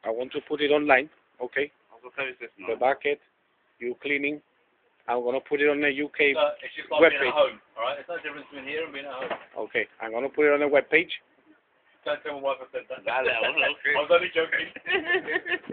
I want to put it online, okay? The No. bucket, you cleaning. I'm gonna put it on the UK It's just like being webpage. at home, alright? There's no difference between here and being at home. Okay, I'm gonna put it on the webpage. Don't tell my wife I said that. Dale, ahora, okay. I was only joking.